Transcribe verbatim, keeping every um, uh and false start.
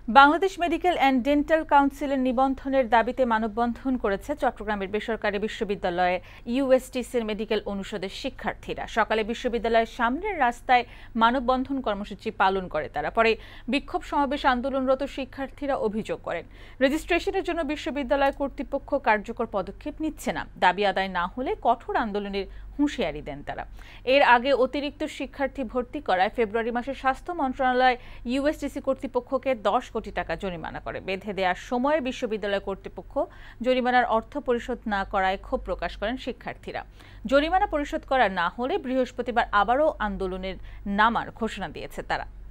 Bangladesh medical and dental কাউন্সিলের নিবন্ধনের দাবিতে মানববন্ধন করেছে চট্টগ্রামের বেসরকারি বিশ্ববিদ্যালয়ে ইউএসটিসির মেডিকেল অনুষদের শিক্ষার্থীরা। সকালে বিশ্ববিদ্যালয়ের সামনের রাস্তায় মানববন্ধন কর্মসূচি পালন করে তারা। পরে বিক্ষোভ সমাবেশ আন্দোলনরত শিক্ষার্থীরা অভিযোগ করেন, রেজিস্ট্রেশনের জন্য বিশ্ববিদ্যালয় কর্তৃপক্ষ কার্যকর পদক্ষেপ নিচ্ছে না। দাবি আদায় না হলে কঠোর আন্দোলনের হুঁশিয়ারি দেন তারা। এর আগে অতিরিক্ত শিক্ষার্থী ভর্তি করায় ফেব্রুয়ারি মাসে স্বাস্থ্য মন্ত্রণালয় ইউএসটিসি কর্তৃপক্ষকে দশ কোটি টাকা জরিমানা করে। বেঁধে দেওয়ার সময়ে বিশ্ববিদ্যালয় কর্তৃপক্ষ জরিমানার অর্থ পরিশোধ না করায় ক্ষোভ প্রকাশ করেন শিক্ষার্থীরা। জরিমানা পরিশোধ করা না হলে বৃহস্পতিবার আবারও আন্দোলনের নামার ঘোষণা দিয়েছে তারা।